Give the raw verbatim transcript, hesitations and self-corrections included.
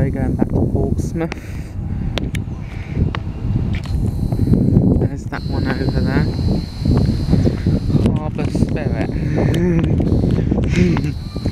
motorway going back to Portsmouth. There's that one over there. Harbour Spirit.